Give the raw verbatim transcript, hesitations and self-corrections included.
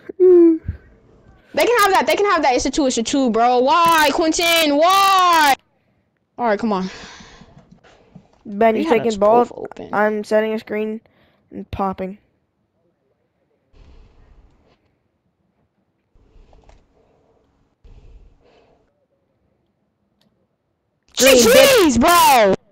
They can have that. They can have that. It's a two. It's a two, bro. Why, Quentin? Why? All right, come on. Ben, We you're had taking us ball. both open. I'm setting a screen and popping. Jeez, bro.